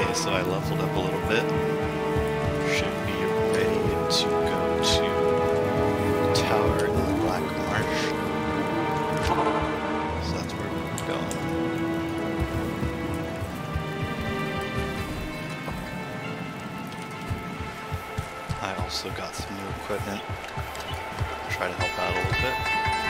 So I leveled up a little bit. Should be ready to go to the tower in the Black Marsh. So that's where we're going. I also got some new equipment. Try to help out a little bit.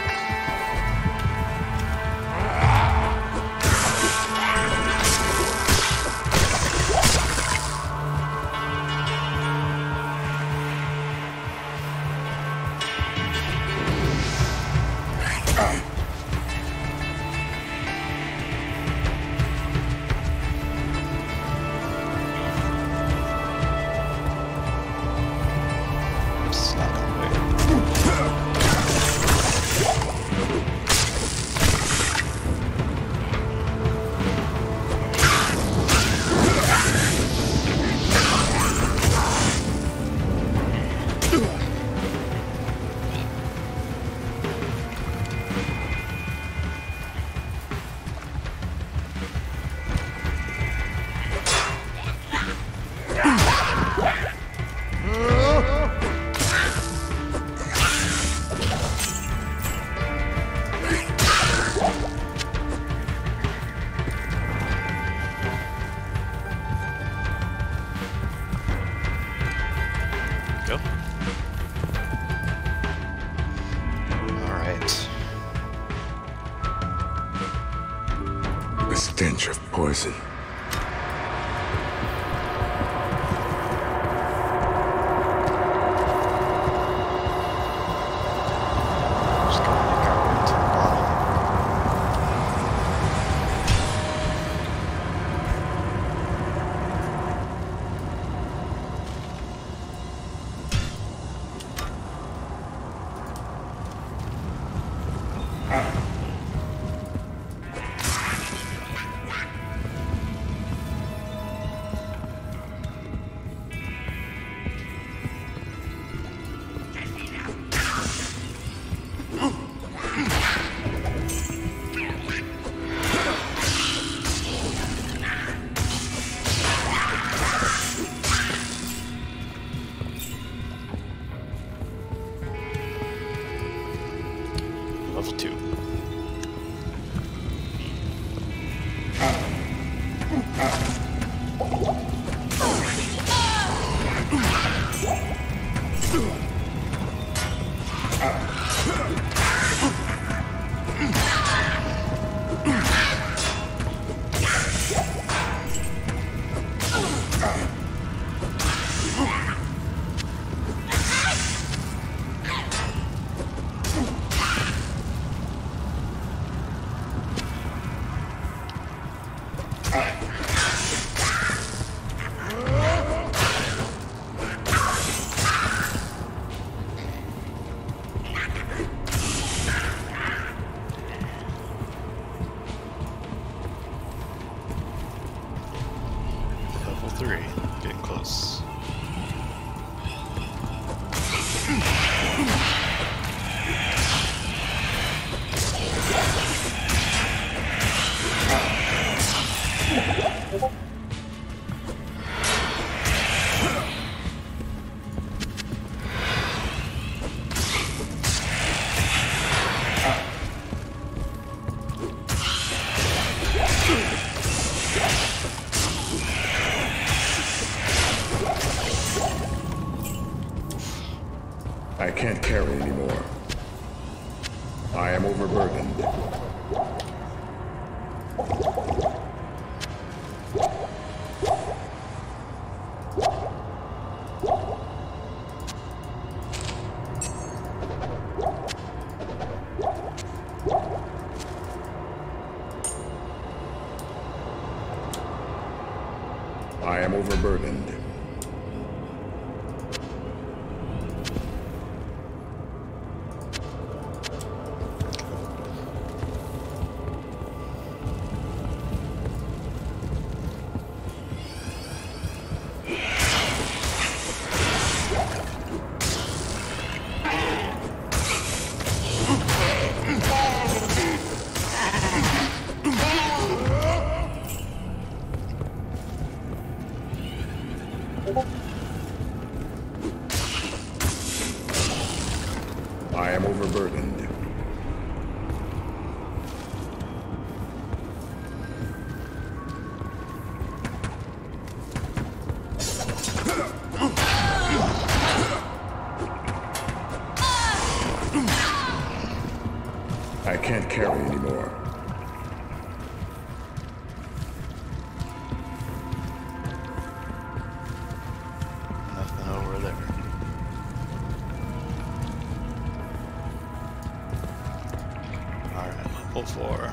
Stench of poison. Level 2. Level 3, getting close. I can't carry anymore. I am overburdened. I am overburdened. I am overburdened. I can't carry anymore. Nothing over there. Alright, level 4.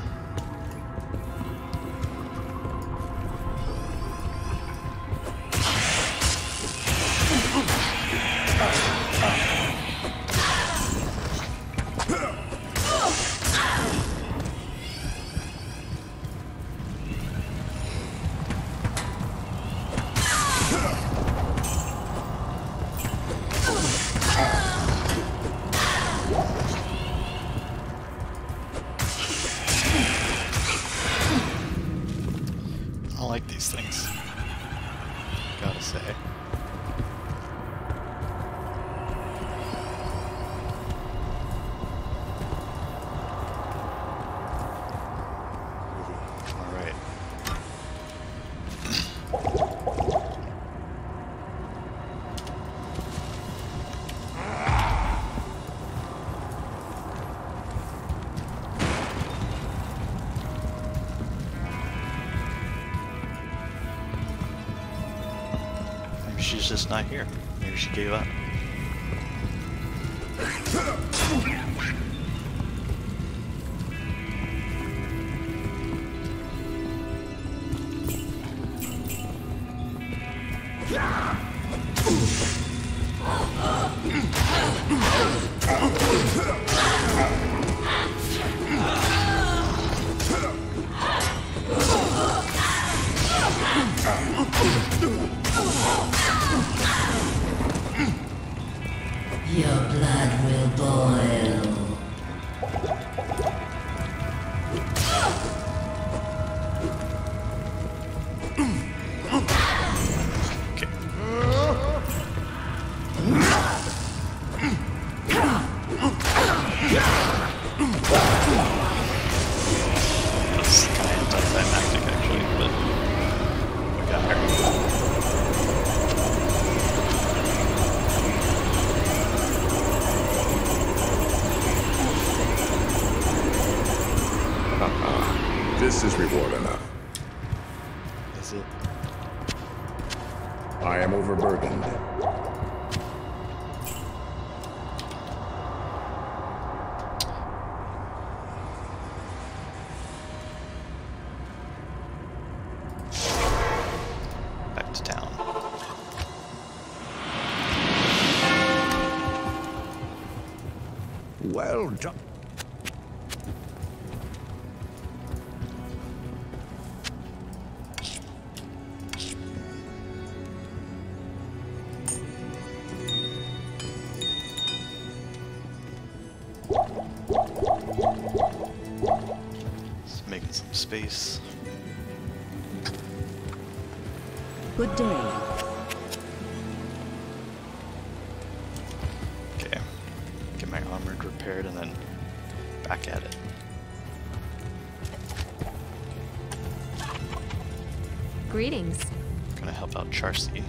I don't like these things, gotta say. Alright. Maybe she's just not here. Maybe she gave up. Your blood will boil. Okay. That's kind of anticlimactic actually, but we got her. This is reward enough. Is it? I am overburdened. Back to town. Well done. Just making some space. Good day. Okay. Get my armor repaired and then back at it. Greetings. Gonna help out Charcy.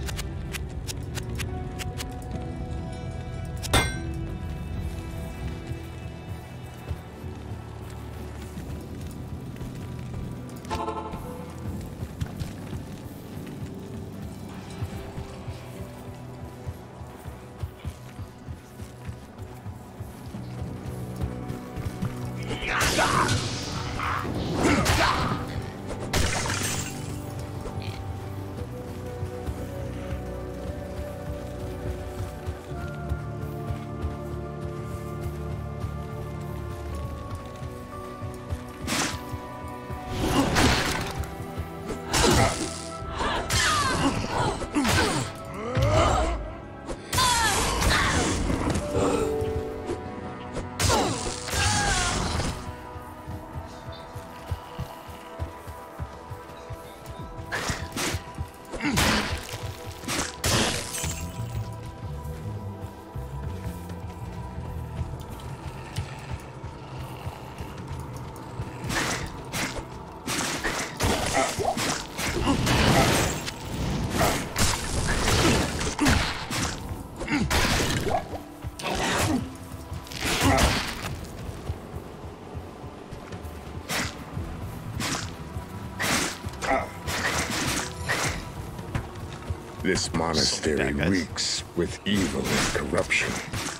This monastery guys. reeks with evil and corruption.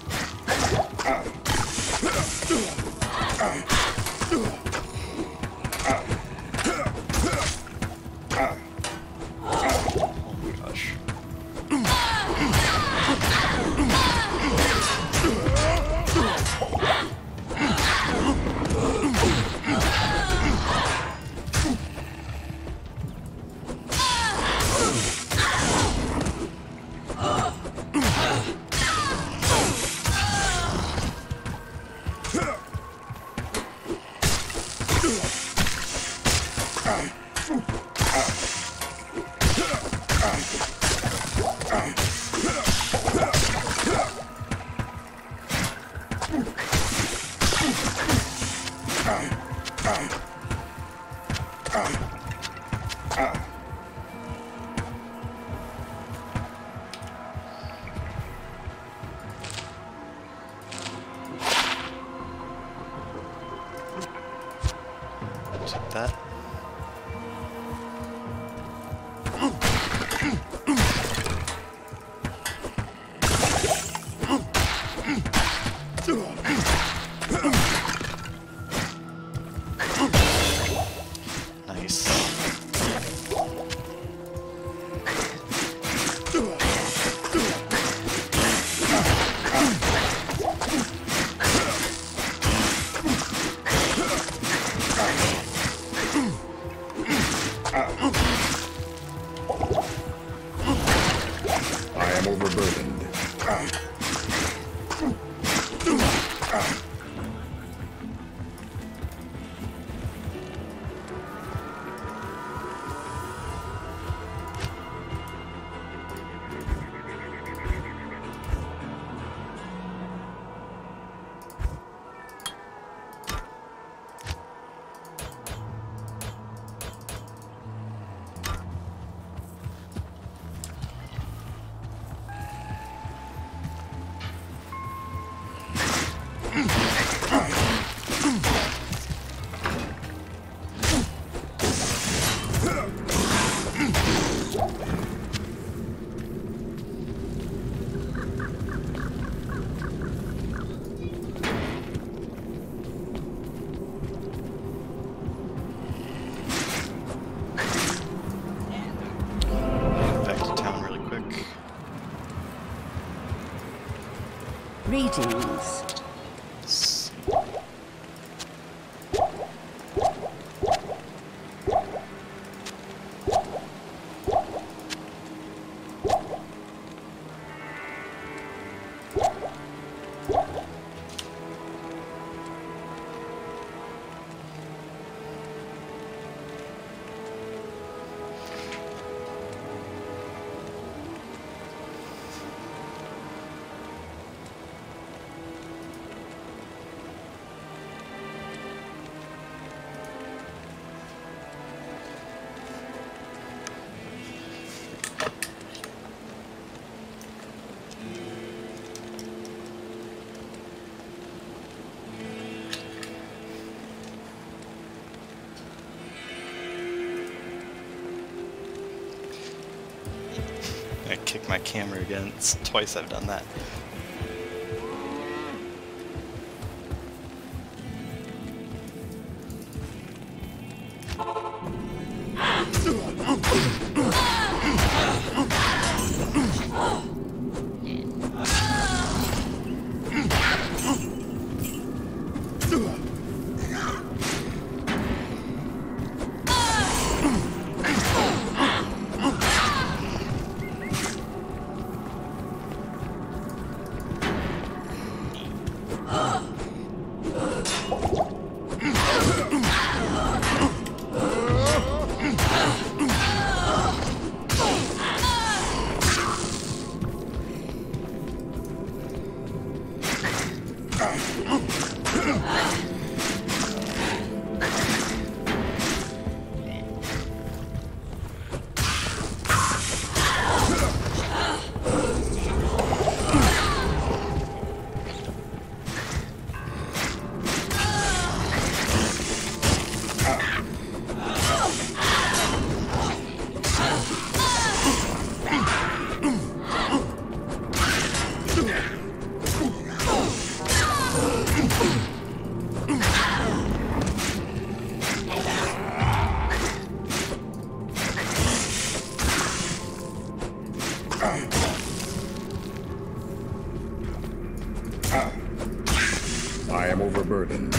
Oh my gosh. Take that. Nice. I am overburdened. Back to town really quick. Greetings. I kicked my camera again. It's twice I've done that. I am overburdened.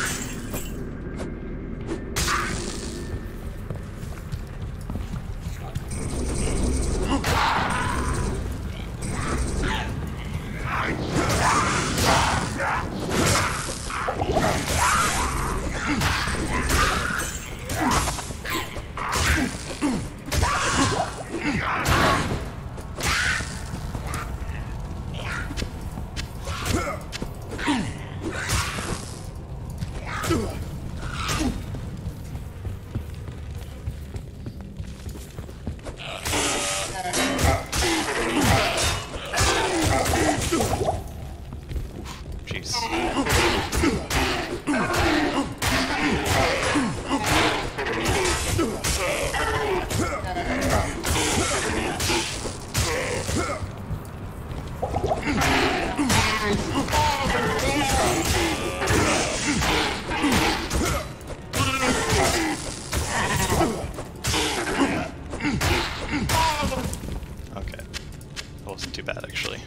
Okay. That wasn't too bad, actually.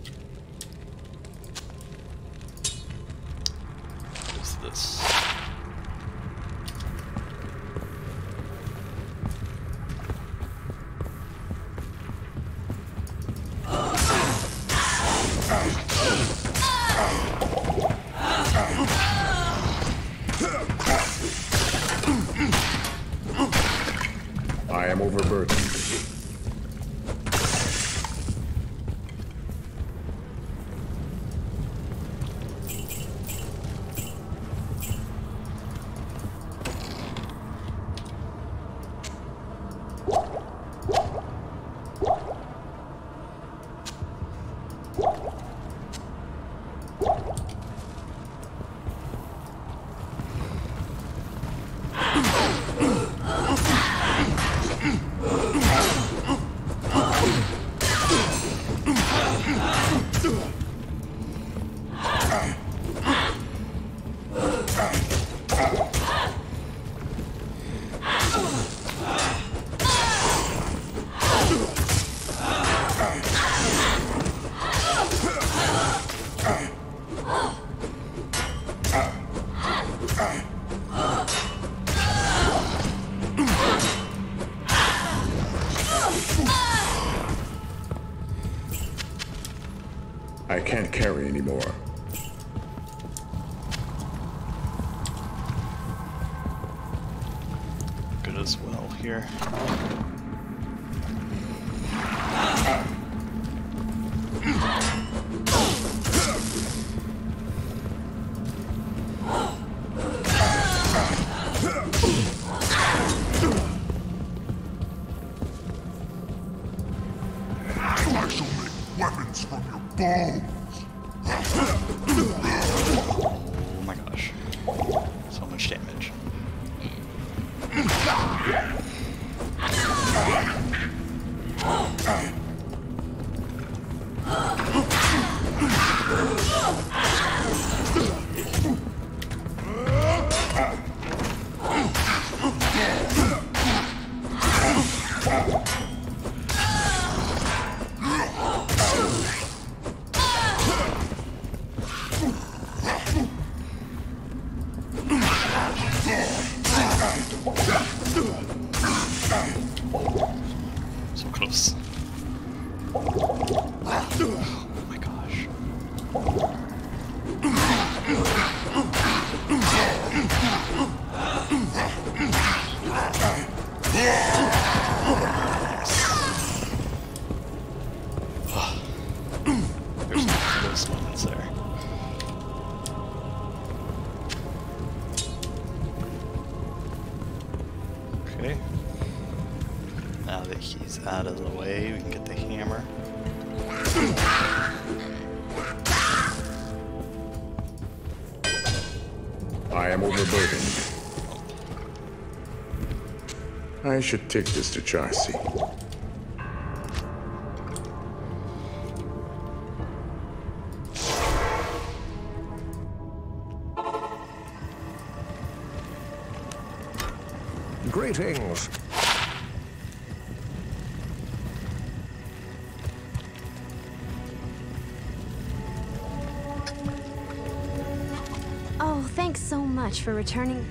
What is this? I am overburdened. I can't carry anymore. Good as well here. I shall make weapons from your bones. Oh my gosh. So much damage. So close. Oh my gosh. There's no close moments there. Okay. Now that he's out of the way, we can get the hammer. I am overburdened. I should take this to Chassis. Greetings. Thanks so much for returning.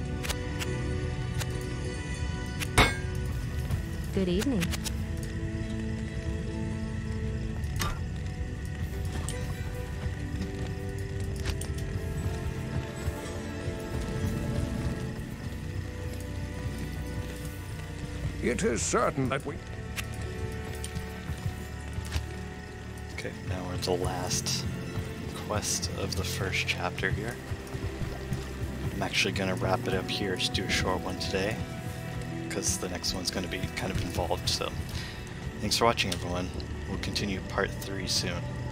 Good evening. It is certain that we... Okay, now we're at the last quest of the first chapter here. I'm actually going to wrap it up here, just do a short one today, because the next one's going to be kind of involved, so thanks for watching everyone. We'll continue part 3 soon.